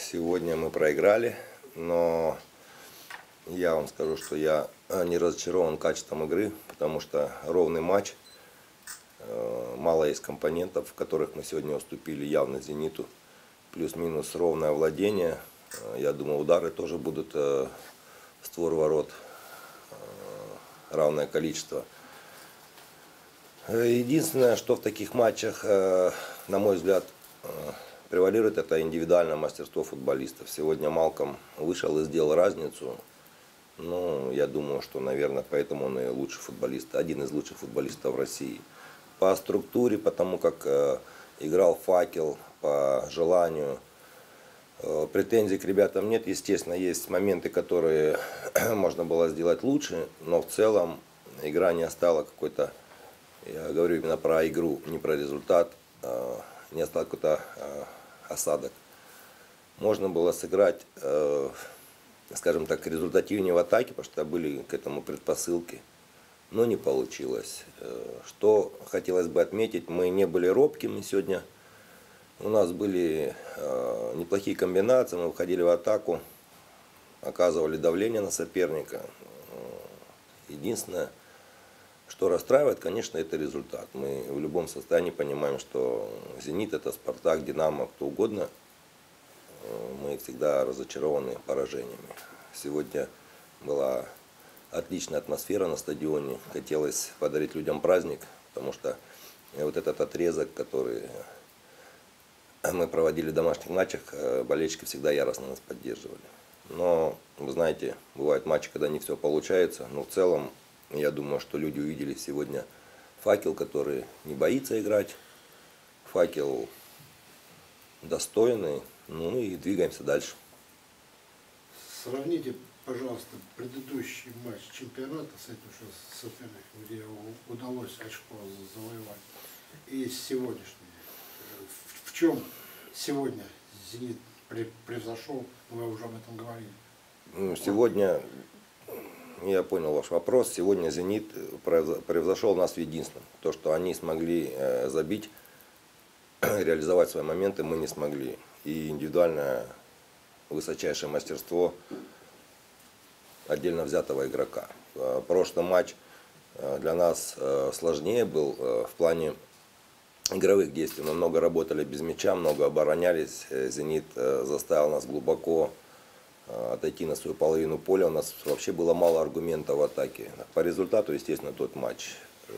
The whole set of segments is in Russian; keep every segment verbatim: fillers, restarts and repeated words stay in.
Сегодня мы проиграли, но я вам скажу, что я не разочарован качеством игры, потому что ровный матч, мало есть компонентов, в которых мы сегодня уступили явно «Зениту». Плюс-минус ровное владение. Я думаю, удары тоже будут в створ ворот равное количество. Единственное, что в таких матчах, на мой взгляд, превалирует, это индивидуальное мастерство футболистов. Сегодня Малком вышел и сделал разницу. Ну, я думаю, что, наверное, поэтому он и лучший футболист, один из лучших футболистов в России. По структуре, потому как э, играл Факел, по желанию. Э, претензий к ребятам нет. Естественно, есть моменты, которые можно было сделать лучше, но в целом игра не оставила какой-то, я говорю именно про игру, не про результат, э, не оставил какой-то э, осадок. Можно было сыграть, э, скажем так, результативнее в атаке, потому что были к этому предпосылки, но не получилось. Э, что хотелось бы отметить, мы не были робкими сегодня. У нас были э, неплохие комбинации, мы выходили в атаку, оказывали давление на соперника. Единственное, что расстраивает, конечно, это результат. Мы в любом состоянии понимаем, что «Зенит» — это «Спартак», «Динамо», кто угодно. Мы всегда разочарованы поражениями. Сегодня была отличная атмосфера на стадионе. Хотелось подарить людям праздник, потому что вот этот отрезок, который мы проводили в домашних матчах, болельщики всегда яростно нас поддерживали. Но, вы знаете, бывают матчи, когда не все получается, но в целом, я думаю, что люди увидели сегодня Факел, который не боится играть. Факел достойный. Ну и двигаемся дальше. Сравните, пожалуйста, предыдущий матч чемпионата с этим, что с соперником, где удалось очко завоевать, и сегодняшний. В чем сегодня «Зенит» превзошел, вы уже об этом говорили? Сегодня... Я понял ваш вопрос. Сегодня «Зенит» превзошел нас в единственном. То, что они смогли забить, реализовать свои моменты, мы не смогли. И индивидуальное высочайшее мастерство отдельно взятого игрока. Прошлый матч для нас сложнее был в плане игровых действий. Мы много работали без мяча, много оборонялись. «Зенит» заставил нас глубоко отойти на свою половину поля. У нас вообще было мало аргументов в атаке. По результату, естественно, тот матч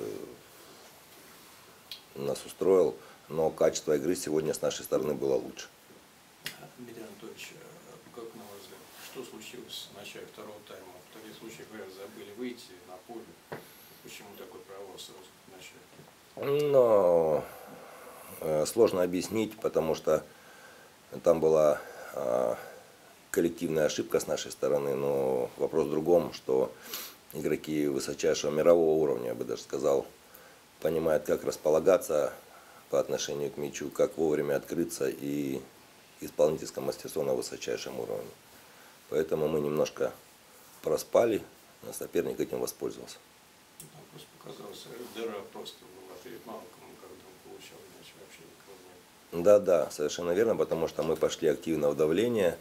нас устроил, но качество игры сегодня с нашей стороны было лучше. Дмитрий Анатольевич, как на ваш взгляд, что случилось в начале второго тайма? В таких случаях, говорят, забыли выйти на поле. Почему такой провал сразу в начале? Но сложно объяснить, потому что там была коллективная ошибка с нашей стороны, но вопрос в другом, что игроки высочайшего мирового уровня, я бы даже сказал, понимают, как располагаться по отношению к мячу, как вовремя открыться, и исполнительское мастерство на высочайшем уровне. Поэтому мы немножко проспали, но соперник этим воспользовался. Там просто показалось, дыра просто была перед Малком, когда он получал мяч, вообще никого нет. Да, да, совершенно верно, потому что мы пошли активно в давление.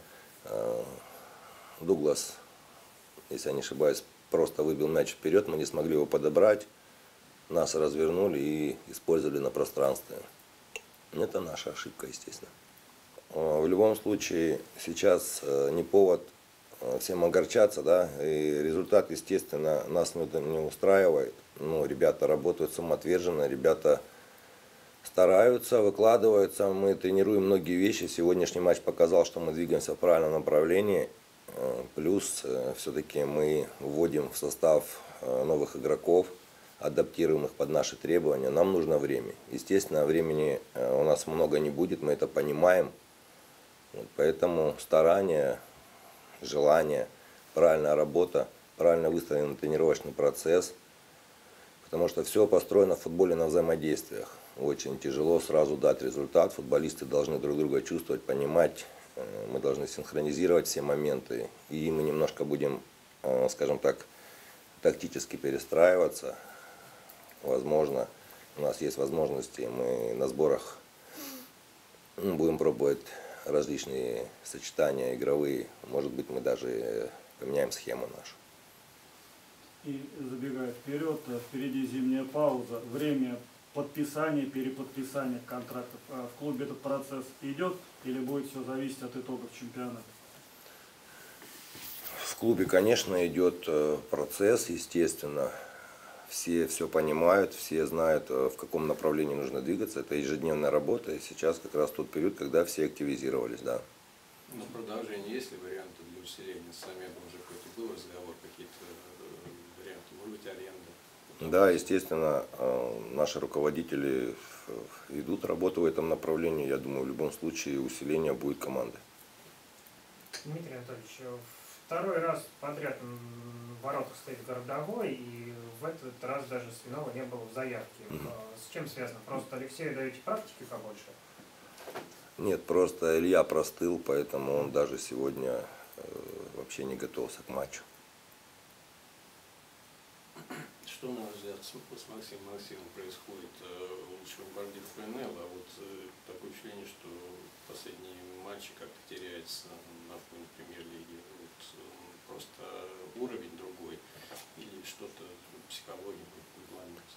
Дуглас, если я не ошибаюсь, просто выбил мяч вперед, мы не смогли его подобрать, нас развернули и использовали на пространстве. Это наша ошибка, естественно. В любом случае, сейчас не повод всем огорчаться, да, и результат, естественно, нас не устраивает. Ну, ребята работают самоотверженно, ребята стараются, выкладываются, мы тренируем многие вещи. Сегодняшний матч показал, что мы двигаемся в правильном направлении. Плюс все-таки мы вводим в состав новых игроков, адаптируем их под наши требования. Нам нужно время. Естественно, времени у нас много не будет, мы это понимаем. Поэтому старания, желание, правильная работа, правильно выстроенный тренировочный процесс. Потому что все построено в футболе на взаимодействиях. Очень тяжело сразу дать результат. Футболисты должны друг друга чувствовать, понимать. Мы должны синхронизировать все моменты. И мы немножко будем, скажем так, тактически перестраиваться. Возможно, у нас есть возможности. Мы на сборах будем пробовать различные сочетания игровые. Может быть, мы даже поменяем схему нашу. И забегая вперед, впереди зимняя пауза, время подписания, переподписания контрактов. В клубе этот процесс идет или будет все зависеть от итогов чемпионата? В клубе, конечно, идет процесс, естественно. Все все понимают, все знают, в каком направлении нужно двигаться. Это ежедневная работа, и сейчас как раз тот период, когда все активизировались, да. На продолжение есть ли варианты для усиления? С вами уже какой-то был разговор, какие-то варианты, может быть, аренда? Да, естественно, наши руководители ведут работу в этом направлении. Я думаю, в любом случае усиление будет команды. Дмитрий Анатольевич, второй раз подряд в воротах стоит Городовой, и в этот раз даже Свинова не было в заявке. Угу. С чем связано? Просто Алексею даете практики побольше? Нет, просто Илья простыл, поэтому он даже сегодня вообще не готовился к матчу. Что, на ваш взгляд, с Максимом Максимовым происходит? Лучший бомбардир ФНЛ, а вот такое впечатление, что последние матчи как-то теряется на фоне премьер-лиги. Вот просто уровень другой или что-то психология надломилась?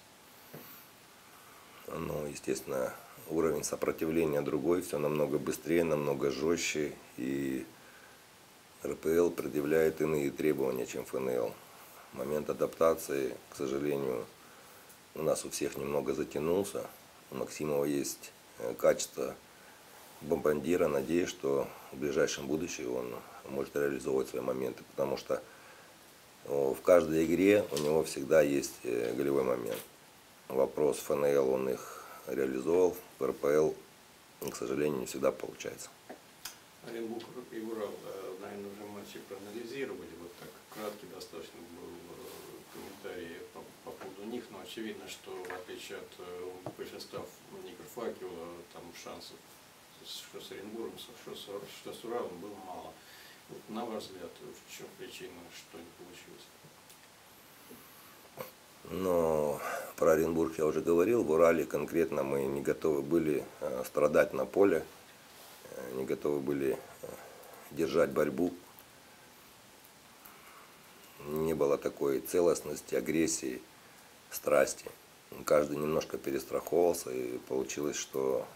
Ну, естественно, уровень сопротивления другой, все намного быстрее, намного жестче, и эр пэ эл предъявляет иные требования, чем эф эн эл. Момент адаптации, к сожалению, у нас у всех немного затянулся. У Максимова есть качество бомбардира. Надеюсь, что в ближайшем будущем он может реализовывать свои моменты, потому что в каждой игре у него всегда есть голевой момент. Вопрос эф эн эл, он их реализовал, в эр пэ эл, к сожалению, не всегда получается. Оренбург и Урал, наверное, уже матчи проанализировали. Вот так краткий достаточно был комментарий по, по поводу них, но очевидно, что в отличие от большинства Никарфакела, там шансов что с Оренбургом, что с, что с Уралом было мало. Вот, на ваш взгляд, в чем причина, что не получилось? Но про Оренбург я уже говорил. В Урале конкретно мы не готовы были страдать на поле, не готовы были держать борьбу. Не было такой целостности, агрессии, страсти. Каждый немножко перестраховался, и получилось, что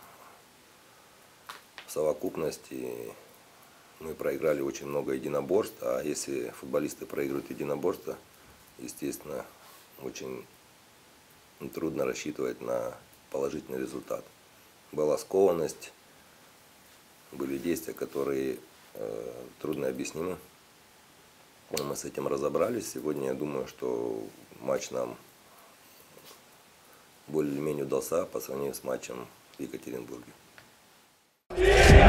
в совокупности мы проиграли очень много единоборств. А если футболисты проигрывают единоборства, естественно, очень трудно рассчитывать на положительный результат. Была скованность, были действия, которые э, трудно объяснимы. Но мы с этим разобрались. Сегодня я думаю, что матч нам более-менее удался по сравнению с матчем в Екатеринбурге.